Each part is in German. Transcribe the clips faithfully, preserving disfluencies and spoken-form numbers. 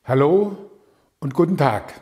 Hallo und guten Tag.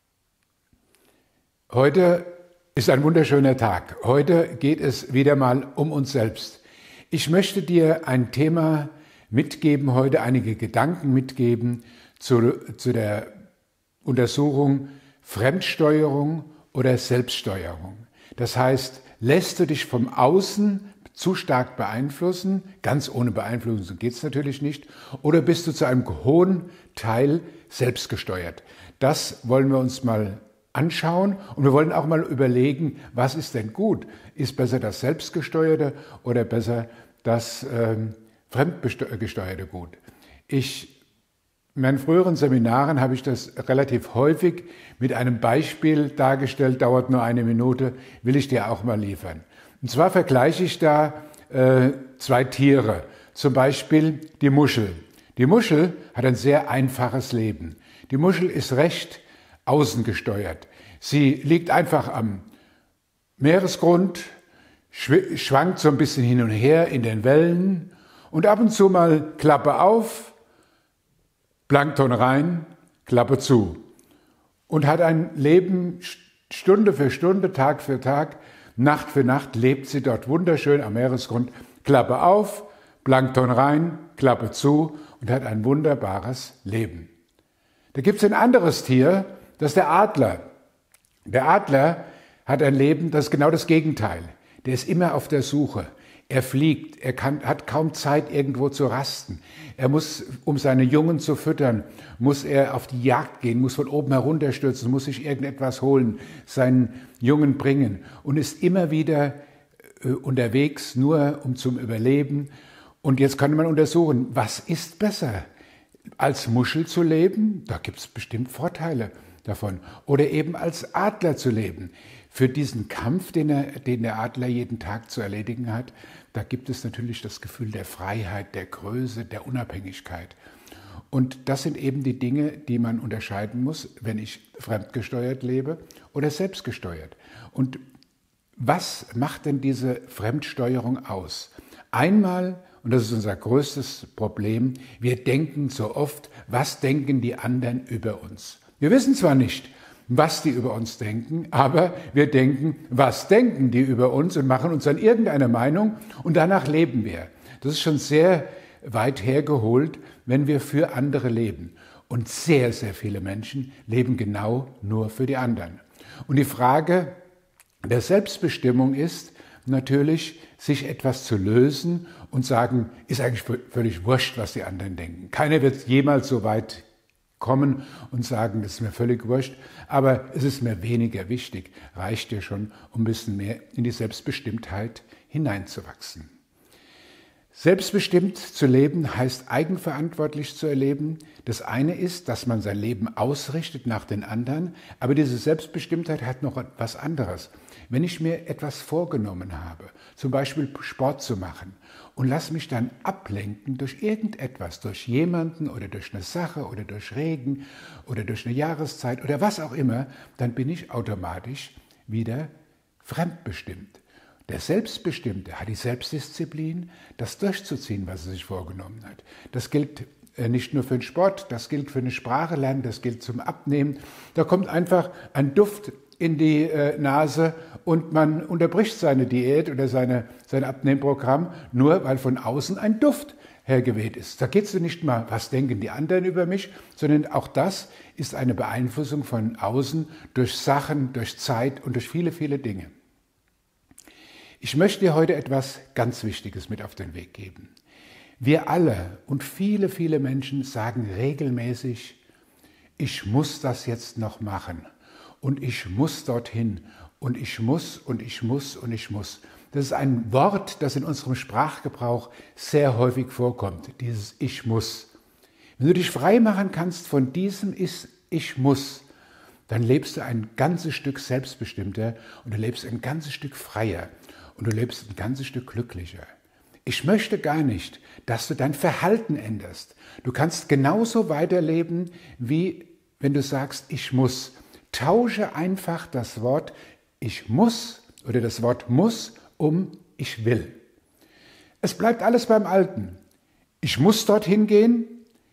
Heute ist ein wunderschöner Tag. Heute geht es wieder mal um uns selbst. Ich möchte dir ein Thema mitgeben, heute einige Gedanken mitgeben zu, zu der Untersuchung Fremdsteuerung oder Selbststeuerung. Das heißt, lässt du dich vom Außen zu stark beeinflussen, ganz ohne Beeinflussung geht es natürlich nicht, oder bist du zu einem hohen Teil selbstgesteuert? Das wollen wir uns mal anschauen und wir wollen auch mal überlegen, was ist denn gut? Ist besser das Selbstgesteuerte oder besser das ähm, Fremdgesteuerte gut? Ich, in meinen früheren Seminaren habe ich das relativ häufig mit einem Beispiel dargestellt, dauert nur eine Minute, will ich dir auch mal liefern. Und zwar vergleiche ich da äh, zwei Tiere, zum Beispiel die Muschel. Die Muschel hat ein sehr einfaches Leben. Die Muschel ist recht außengesteuert. Sie liegt einfach am Meeresgrund, schwankt so ein bisschen hin und her in den Wellen und ab und zu mal Klappe auf, Plankton rein, Klappe zu. Und hat ein Leben Stunde für Stunde, Tag für Tag, Nacht für Nacht lebt sie dort wunderschön am Meeresgrund, Klappe auf, Plankton rein, Klappe zu und hat ein wunderbares Leben. Da gibt es ein anderes Tier, das ist der Adler. Der Adler hat ein Leben, das ist genau das Gegenteil. Der ist immer auf der Suche. Er fliegt, er kann, hat kaum Zeit, irgendwo zu rasten. Er muss, um seine Jungen zu füttern, muss er auf die Jagd gehen, muss von oben herunterstürzen, muss sich irgendetwas holen, seinen Jungen bringen und ist immer wieder äh, unterwegs, nur um zum Überleben. Und jetzt kann man untersuchen, was ist besser? Als Muschel zu leben, da gibt es bestimmt Vorteile davon. Oder eben als Adler zu leben. Für diesen Kampf, den, er, den der Adler jeden Tag zu erledigen hat, da gibt es natürlich das Gefühl der Freiheit, der Größe, der Unabhängigkeit. Und das sind eben die Dinge, die man unterscheiden muss, wenn ich fremdgesteuert lebe oder selbstgesteuert. Und was macht denn diese Fremdsteuerung aus? Einmal, und das ist unser größtes Problem, wir denken so oft, was denken die anderen über uns? Wir wissen zwar nicht, was die über uns denken, aber wir denken, was denken die über uns und machen uns dann irgendeine Meinung und danach leben wir. Das ist schon sehr weit hergeholt, wenn wir für andere leben. Und sehr, sehr viele Menschen leben genau nur für die anderen. Und die Frage der Selbstbestimmung ist natürlich, sich etwas zu lösen und sagen, ist eigentlich völlig wurscht, was die anderen denken. Keiner wird jemals so weit kommen und sagen, das ist mir völlig wurscht, aber es ist mir weniger wichtig, reicht dir schon, um ein bisschen mehr in die Selbstbestimmtheit hineinzuwachsen. Selbstbestimmt zu leben heißt eigenverantwortlich zu erleben. Das eine ist, dass man sein Leben ausrichtet nach den anderen, aber diese Selbstbestimmtheit hat noch etwas anderes. Wenn ich mir etwas vorgenommen habe, zum Beispiel Sport zu machen und lass mich dann ablenken durch irgendetwas, durch jemanden oder durch eine Sache oder durch Regen oder durch eine Jahreszeit oder was auch immer, dann bin ich automatisch wieder fremdbestimmt. Der Selbstbestimmte hat die Selbstdisziplin, das durchzuziehen, was er sich vorgenommen hat. Das gilt nicht nur für den Sport, das gilt für eine Sprache lernen, das gilt zum Abnehmen. Da kommt einfach ein Duft in die Nase und man unterbricht seine Diät oder seine, sein Abnehmprogramm, nur weil von außen ein Duft hergeweht ist. Da geht es nicht mal, was denken die anderen über mich, sondern auch das ist eine Beeinflussung von außen durch Sachen, durch Zeit und durch viele, viele Dinge. Ich möchte dir heute etwas ganz Wichtiges mit auf den Weg geben. Wir alle und viele, viele Menschen sagen regelmäßig, ich muss das jetzt noch machen und ich muss dorthin und ich muss und ich muss und ich muss. Das ist ein Wort, das in unserem Sprachgebrauch sehr häufig vorkommt, dieses Ich muss. Wenn du dich frei machen kannst von diesem Ich muss, dann lebst du ein ganzes Stück selbstbestimmter und du lebst ein ganzes Stück freier. Und du lebst ein ganzes Stück glücklicher. Ich möchte gar nicht, dass du dein Verhalten änderst. Du kannst genauso weiterleben, wie wenn du sagst, ich muss. Tausche einfach das Wort ich muss oder das Wort muss um ich will. Es bleibt alles beim Alten. Ich muss dorthin gehen,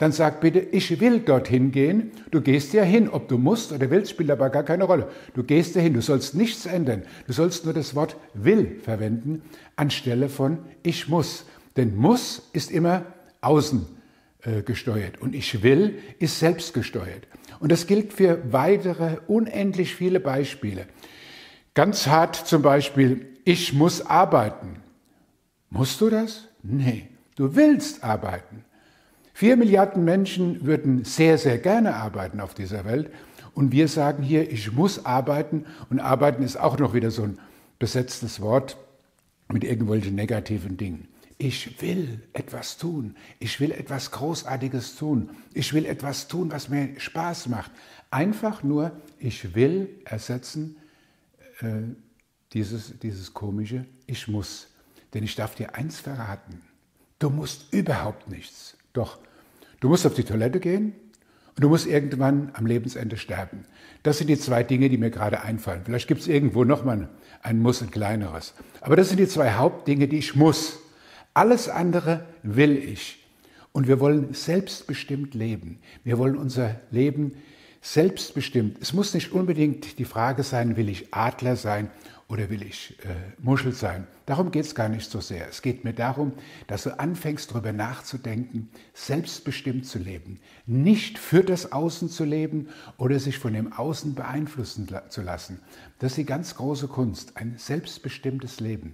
dann sag bitte, ich will dorthin gehen. Du gehst ja hin, ob du musst oder willst, spielt aber gar keine Rolle. Du gehst ja hin, du sollst nichts ändern. Du sollst nur das Wort will verwenden, anstelle von ich muss. Denn muss ist immer außen äh, gesteuert und ich will ist selbst gesteuert. Und das gilt für weitere unendlich viele Beispiele. Ganz hart zum Beispiel, ich muss arbeiten. Musst du das? Nee, du willst arbeiten. Vier Milliarden Menschen würden sehr, sehr gerne arbeiten auf dieser Welt. Und wir sagen hier, ich muss arbeiten. Und arbeiten ist auch noch wieder so ein besetztes Wort mit irgendwelchen negativen Dingen. Ich will etwas tun. Ich will etwas Großartiges tun. Ich will etwas tun, was mir Spaß macht. Einfach nur, ich will ersetzen äh, dieses, dieses komische, ich muss. Denn ich darf dir eins verraten. Du musst überhaupt nichts. Doch, du musst auf die Toilette gehen und du musst irgendwann am Lebensende sterben. Das sind die zwei Dinge, die mir gerade einfallen. Vielleicht gibt es irgendwo nochmal ein Muss, ein kleineres. Aber das sind die zwei Hauptdinge, die ich muss. Alles andere will ich. Und wir wollen selbstbestimmt leben. Wir wollen unser Leben selbstbestimmt. Es muss nicht unbedingt die Frage sein, will ich Adler sein oder will ich äh, Muschel sein? Darum geht es gar nicht so sehr. Es geht mir darum, dass du anfängst, darüber nachzudenken, selbstbestimmt zu leben. Nicht für das Außen zu leben oder sich von dem Außen beeinflussen zu lassen. Das ist die ganz große Kunst, ein selbstbestimmtes Leben.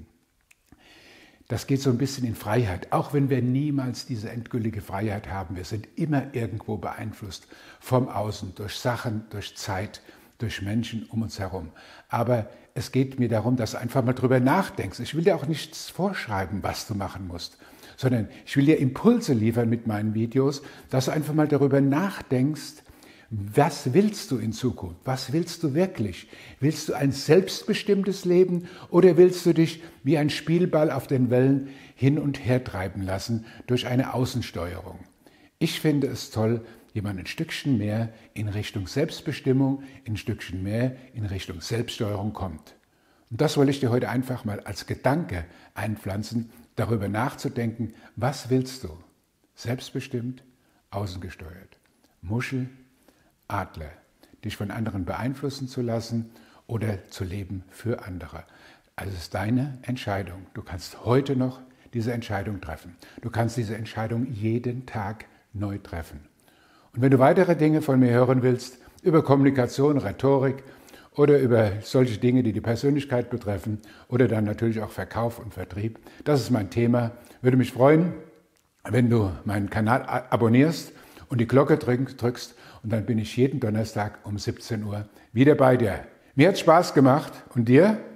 Das geht so ein bisschen in Freiheit, auch wenn wir niemals diese endgültige Freiheit haben. Wir sind immer irgendwo beeinflusst vom Außen, durch Sachen, durch Zeit, durch Menschen um uns herum. Aber es geht mir darum, dass du einfach mal drüber nachdenkst. Ich will dir auch nichts vorschreiben, was du machen musst, sondern ich will dir Impulse liefern mit meinen Videos, dass du einfach mal darüber nachdenkst, was willst du in Zukunft? Was willst du wirklich? Willst du ein selbstbestimmtes Leben oder willst du dich wie ein Spielball auf den Wellen hin und her treiben lassen durch eine Außensteuerung? Ich finde es toll, wie man ein Stückchen mehr in Richtung Selbstbestimmung, ein Stückchen mehr in Richtung Selbststeuerung kommt. Und das wollte ich dir heute einfach mal als Gedanke einpflanzen, darüber nachzudenken, was willst du? Selbstbestimmt, außengesteuert. Muschel, Adler, dich von anderen beeinflussen zu lassen oder zu leben für andere. Also es ist deine Entscheidung. Du kannst heute noch diese Entscheidung treffen. Du kannst diese Entscheidung jeden Tag neu treffen. Und wenn du weitere Dinge von mir hören willst, über Kommunikation, Rhetorik oder über solche Dinge, die die Persönlichkeit betreffen oder dann natürlich auch Verkauf und Vertrieb, das ist mein Thema. Würde mich freuen, wenn du meinen Kanal abonnierst und die Glocke drückst. Und dann bin ich jeden Donnerstag um siebzehn Uhr wieder bei dir. Mir hat es Spaß gemacht. Und dir?